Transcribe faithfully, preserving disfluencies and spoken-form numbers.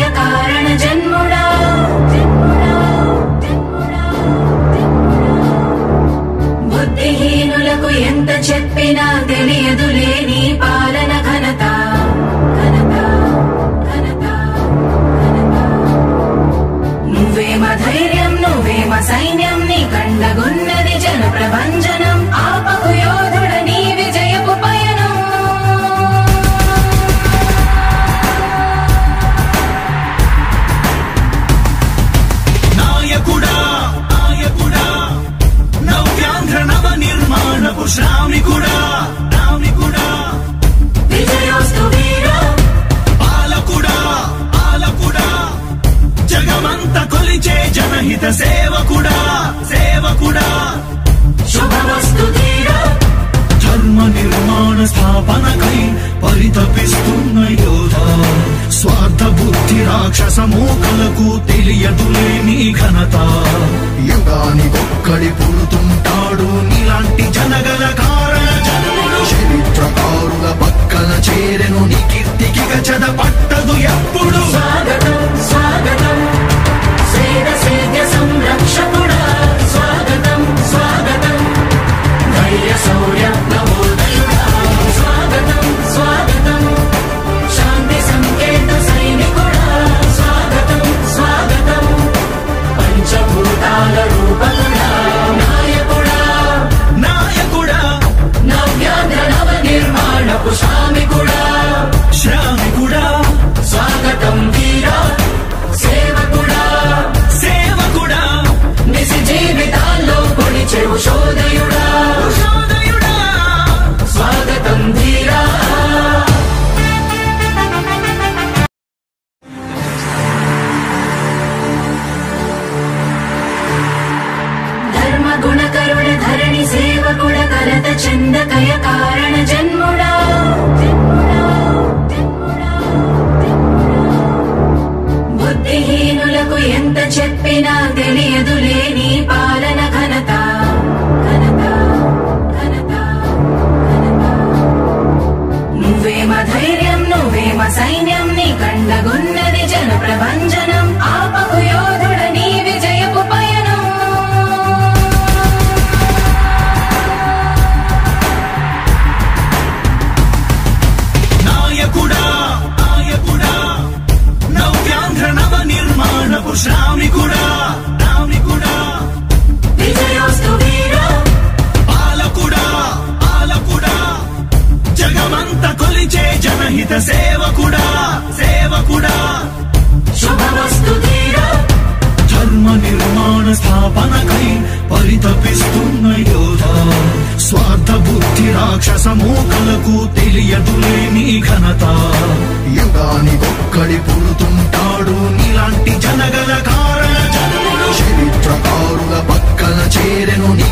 కారణ జన్ముడా బుద్ధిహీనులకు ఎంత చెప్పినా తెలియదులే నీ పాలన ఘనత ఘనత ఘనత ఘనత నువ్వేమ ధైర్యం నువ్వేమ సైన్యం నీ కండగున్నది జన ప్రభంజనం ఆపకు యోధుడ నీ విజయపు పయనం నాయకుడా నాయకుడా నవ్యాంధ్ర నవ నిర్మాణపు శ్రామికుడా రామికుడా విజయోస్తు వీరా పాలకుడా పాలకుడా జగమంత కొలిచే జనహిత సేవకుడా సేవకుడా శుభమస్తు ధీరా ధర్మ నిర్మాణ స్థాపనకై పరితపిస్తున్న యోధ స్వార్థ బుద్ధి రాక్షస మూకలకు తెలియదులే నీ ఘనత యుగానికొక్కడి పుడుతుంటాడు నీలాంటి జనగల కారణ జన్ముడు చరిత్రకారుల పక్కన చేరెను నీ కీర్తికి గజద పట్టదు ఎప్పుడు స్వాగతం స్వాగతం సేద సేద్య సంరక్షకుడా స్వాగతం స్వాగతం ధైర్య శౌర్య నవోదయుడా స్వాగతం స్వాగతం శాంతి సంకేత సైనికుడా స్వాగతం స్వాగతం పంచభూతాల రూపకుడా నాయకుడా నాయకుడా నవ్యాంధ్ర నవ నిర్మాణపు శ్రామికుడా శ్రామికుడా స్వాగతం వీరా సేవకుడా సేవకుడా నిజ జీవితాల్లో పొడిచెవు శోధయుడా శోధయుడా స్వాగతం ధీరా ధర్మ గుణకరుడ ధరణి సేవకుడ కలత చందకయ కారణ జన్ముడా బుద్ధిహీనులకు ఎంత చెప్పినా తెలియదులే నీ పాలన ఘనత ఘనత ఘనత ఘనత నువ్వేమ ధైర్యం నువ్వేమ సైన్యం నీ కండగున్నది జన ప్రభంజనం ఆపకు యోధుడ నీ విజయపు పయనం నాయకుడా నాయకుడా నవ్యాంధ్ర నవ నిర్మాణపు శ్రామికుడా రామికుడా విజయోస్తు వీరా పాలకుడా పాలకుడా జగమంత కొలిచే జనహిత సేవకుడా సేవకుడా శుభమస్తు ధీరా ధర్మ నిర్మాణ స్థాపనకై పరితపిస్తున్న యోధ స్వార్థ బుద్ధి రాక్షస మూకలకు తెలియదులే నీ ఘనత యుగానికొక్కడి పుడుతుంటాడు నీలాంటి జనగల కారణ జన్ముడు చరిత్రకారుల పక్కన చేరెను నీ